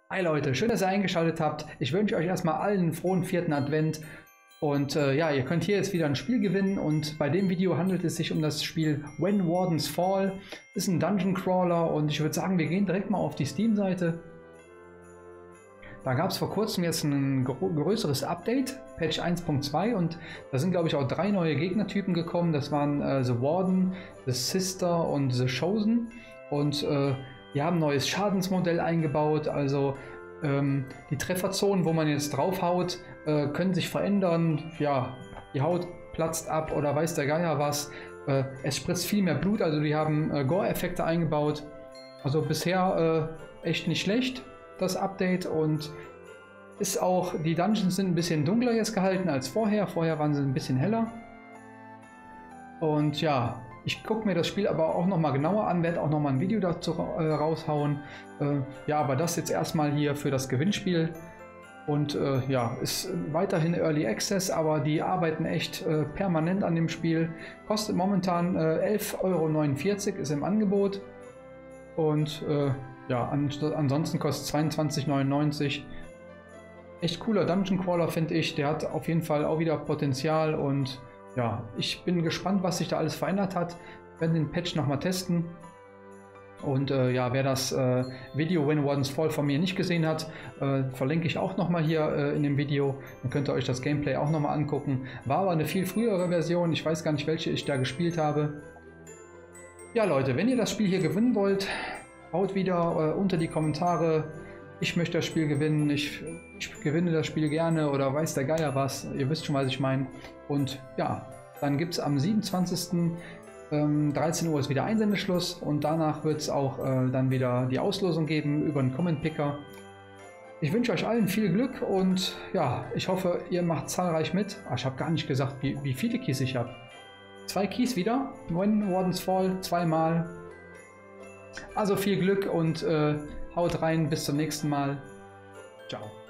Hi Leute, schön, dass ihr eingeschaltet habt. Ich wünsche euch erstmal allen einen frohen 4. Advent. Und ja, ihr könnt hier jetzt wieder ein Spiel gewinnen. Und bei dem Video handelt es sich um das Spiel When Wardens Fall. Ist ein Dungeon Crawler und ich würde sagen, wir gehen direkt mal auf die Steam-Seite. Da gab es vor kurzem jetzt ein größeres Update, Patch 1.2, und da sind, glaube ich, auch 3 neue Gegnertypen gekommen. Das waren The Warden, The Sister und The Chosen. Und die haben ein neues Schadensmodell eingebaut, also die Trefferzonen, wo man jetzt draufhaut, können sich verändern. Ja, die Haut platzt ab oder weiß der Geier was. Es spritzt viel mehr Blut, also die haben Gore-Effekte eingebaut. Also bisher echt nicht schlecht, das Update, und ist auch, die Dungeons sind ein bisschen dunkler jetzt gehalten als vorher. Vorher waren sie ein bisschen heller. Und ja, ich gucke mir das Spiel aber auch nochmal genauer an, werde auch nochmal ein Video dazu raushauen. Ja, aber das jetzt erstmal hier für das Gewinnspiel. Und ja, ist weiterhin Early Access, aber die arbeiten echt permanent an dem Spiel. Kostet momentan 11,49 €, ist im Angebot. Und ja, ansonsten kostet 22,99 €. Echt cooler Dungeon Crawler, finde ich. Der hat auf jeden Fall auch wieder Potenzial, und ja, ich bin gespannt, was sich da alles verändert hat. Wir werden den Patch nochmal testen. Und ja, wer das Video When Wardens Fall von mir nicht gesehen hat, verlinke ich auch nochmal hier in dem Video. Dann könnt ihr euch das Gameplay auch nochmal angucken. War aber eine viel frühere Version. Ich weiß gar nicht, welche ich da gespielt habe. Ja Leute, wenn ihr das Spiel hier gewinnen wollt, haut wieder unter die Kommentare: Ich möchte das Spiel gewinnen, ich gewinne das Spiel gerne, oder weiß der Geier was. Ihr wisst schon, was ich meine. Und ja, dann gibt es am 27. 13 Uhr ist wieder Einsendeschluss, und danach wird es auch dann wieder die Auslosung geben über einen Comment Picker. Ich wünsche euch allen viel Glück, und ja, ich hoffe, ihr macht zahlreich mit. Ich habe gar nicht gesagt, wie viele Keys ich habe. 2 Keys wieder, When Wardens Fall, 2-mal. Also viel Glück und haut rein, bis zum nächsten Mal. Ciao.